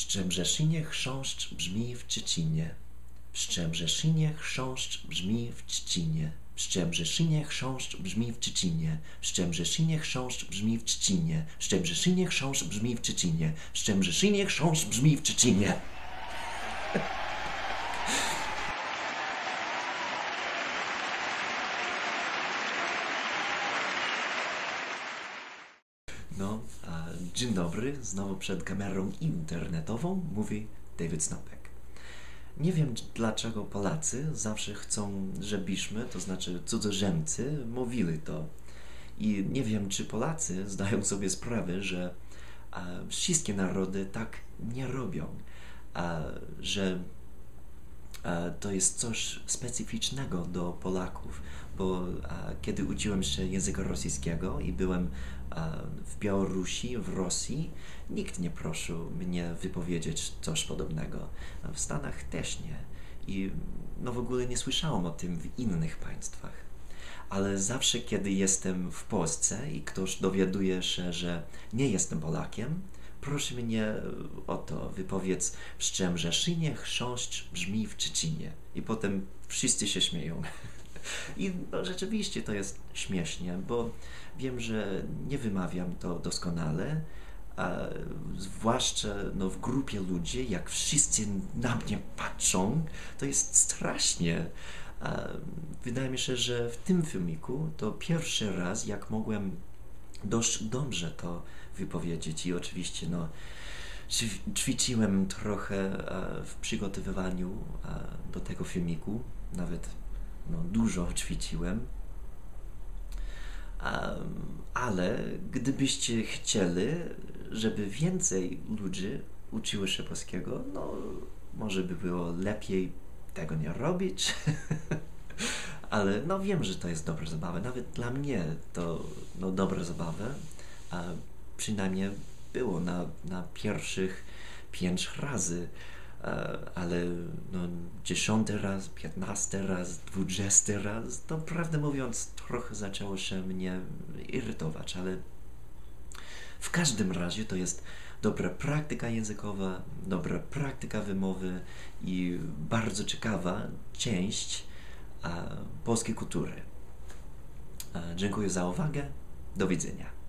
Pszczembrzeszynie chrząszcz brzmi w Szczecinie. Pszczembrzeszynie chrząszcz brzmi w Szczecinie. Pszczembrzeszynie chrząszcz brzmi w Szczecinie. Pszczembrzeszynie chrząszcz brzmi w Szczecinie. Pszczembrzeszynie chrząszcz brzmi w Szczecinie. Pszczembrzeszynie chrząszcz brzmi w Szczecinie. Dzień dobry, znowu przed kamerą internetową mówi David Snopek. Nie wiem, dlaczego Polacy zawsze chcą, żebyśmy, to znaczy cudzoziemcy, mówili to. I nie wiem, czy Polacy zdają sobie sprawę, że wszystkie narody tak nie robią, że to jest coś specyficznego do Polaków, bo kiedy uczyłem się języka rosyjskiego i byłem w Białorusi, w Rosji, nikt nie prosił mnie wypowiedzieć coś podobnego. W Stanach też nie. I w ogóle nie słyszałem o tym w innych państwach. Ale zawsze, kiedy jestem w Polsce i ktoś dowiaduje się, że nie jestem Polakiem, prosi mnie o to, wypowiedz w Szczembrzeszynie chrząszcz brzmi w Szczecinie. I potem wszyscy się śmieją. I rzeczywiście to jest śmiesznie, bo wiem, że nie wymawiam to doskonale, zwłaszcza w grupie ludzi, jak wszyscy na mnie patrzą, to jest strasznie. Wydaje mi się, że w tym filmiku to pierwszy raz, jak mogłem dość dobrze to wypowiedzieć i oczywiście ćwiczyłem trochę w przygotowywaniu do tego filmiku, nawet dużo ćwiczyłem, ale gdybyście chcieli, żeby więcej ludzi uczyło się polskiego, może by było lepiej tego nie robić, ale wiem, że to jest dobra zabawa, nawet dla mnie to dobra zabawa, przynajmniej było na pierwszych 5 razy, ale 10 raz, 15 raz, 20 raz, to prawdę mówiąc trochę zaczęło się mnie irytować, ale w każdym razie to jest dobra praktyka językowa, dobra praktyka wymowy i bardzo ciekawa część polskiej kultury. Dziękuję za uwagę, do widzenia.